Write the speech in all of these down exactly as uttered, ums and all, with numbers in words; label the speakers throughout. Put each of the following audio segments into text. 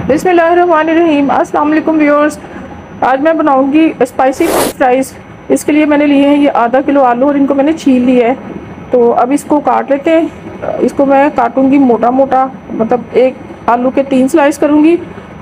Speaker 1: बिस्मिल्लाहिर्रहमानिर्रहीम। अस्सलाम वालेकुम व्यूअर्स। आज मैं बनाऊंगी स्पाइसी फ्राइज़। इसके लिए मैंने लिए हैं ये आधा किलो आलू और इनको मैंने छील लिया है। तो अब इसको काट लेते हैं। इसको मैं काटूंगी मोटा मोटा, मतलब एक आलू के तीन स्लाइस करूंगी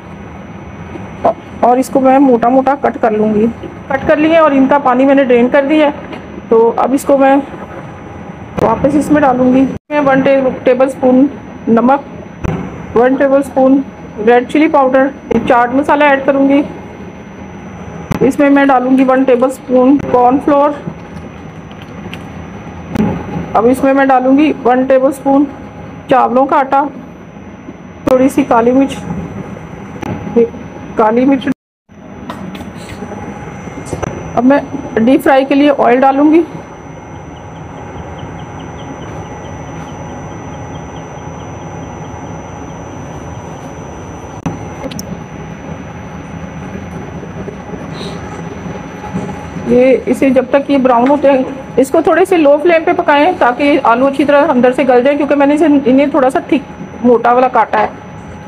Speaker 1: और इसको मैं मोटा मोटा कट कर लूँगी। कट कर लिए और इनका पानी मैंने ड्रेन कर दिया है। तो अब इसको मैं वापस इसमें डालूँगी। मैं वन टेबल स्पून नमक, one tablespoon red chilli powder, chaat masala add करूँगी। इसमें मैं डालूँगी वन टेबल स्पून कॉर्नफ्लोर। अब इसमें मैं डालूँगी वन टेबल स्पून चावलों का आटा, थोड़ी सी काली मिर्च काली मिर्च अब मैं डीप फ्राई के लिए ऑयल डालूँगी। ये इसे जब तक ये ब्राउन होते हैं, इसको थोड़े से लो फ्लेम पे पकाएं ताकि आलू अच्छी तरह अंदर से गल जाए, क्योंकि मैंने इसे इन्हें थोड़ा सा थिक मोटा वाला काटा है।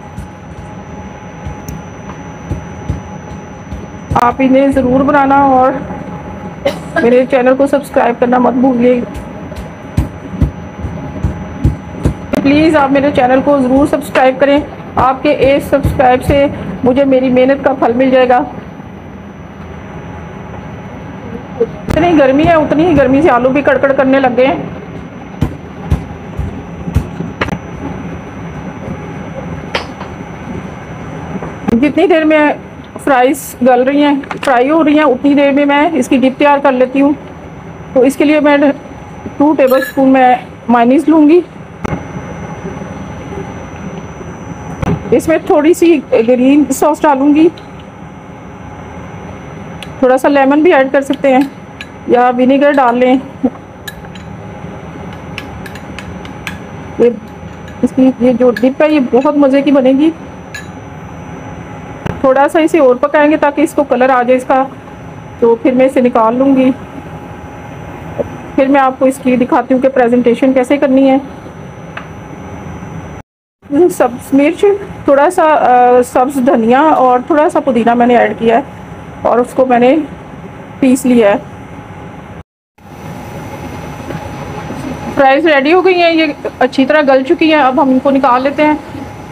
Speaker 1: आप इन्हें ज़रूर बनाना और मेरे चैनल को सब्सक्राइब करना मत भूलिए। प्लीज़ आप मेरे चैनल को ज़रूर सब्सक्राइब करें। आपके एक सब्सक्राइब से मुझे मेरी मेहनत का फल मिल जाएगा। इतनी गर्मी है, उतनी ही गर्मी से आलू भी कड़कड़ करने लग गए हैं। जितनी देर में फ्राइज गल रही हैं, फ्राई हो रही हैं, उतनी देर में मैं इसकी डिप तैयार कर लेती हूँ। तो इसके लिए मैं टू टेबल स्पून मैं मायोनीज लूँगी। इसमें थोड़ी सी ग्रीन सॉस डालूँगी। थोड़ा सा लेमन भी ऐड कर सकते हैं या विनेगर डाल लें। ये इसकी ये जो डिप है ये बहुत मज़े की बनेगी। थोड़ा सा इसे और पकाएंगे ताकि इसको कलर आ जाए इसका। तो फिर मैं इसे निकाल लूँगी। फिर मैं आपको इसकी दिखाती हूँ कि प्रेजेंटेशन कैसे करनी है। सब्ज़ मिर्च, थोड़ा सा सब्ज़ धनिया और थोड़ा सा पुदीना मैंने ऐड किया है और उसको मैंने पीस लिया है। फ्राइज़ रेडी हो गई हैं, ये अच्छी तरह गल चुकी हैं। अब हम इनको निकाल लेते हैं।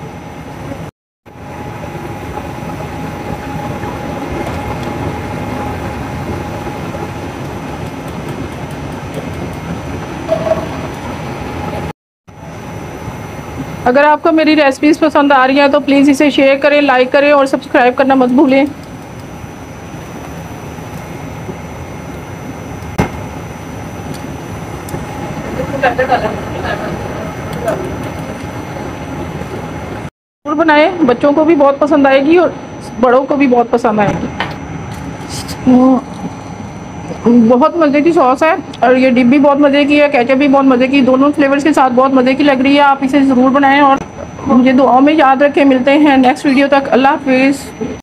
Speaker 1: अगर आपको मेरी रेसिपीज़ पसंद आ रही हैं तो प्लीज़ इसे शेयर करें, लाइक करें और सब्सक्राइब करना मत भूलें। और बनाए, बच्चों को भी बहुत पसंद आएगी और बड़ों को भी बहुत पसंद आएगी। बहुत मज़े की सॉस है और ये डिप भी बहुत मज़े की है, केचप भी बहुत मज़े की, दोनों फ्लेवर्स के साथ बहुत मज़े की लग रही है। आप इसे ज़रूर बनाएं और मुझे दुआओं में याद रखें। मिलते हैं नेक्स्ट वीडियो तक। अल्लाह हाफिज़।